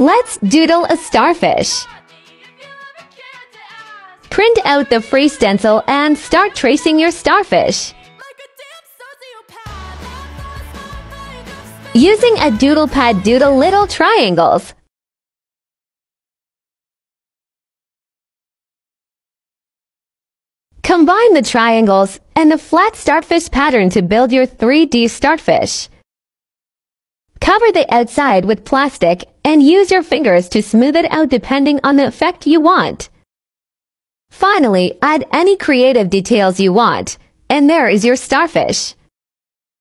Let's doodle a starfish. Print out the free stencil and start tracing your starfish. Using a doodle pad, doodle little triangles. Combine the triangles and the flat starfish pattern to build your 3D starfish. Cover the outside with plastic and use your fingers to smooth it out depending on the effect you want. Finally, add any creative details you want, and there is your starfish.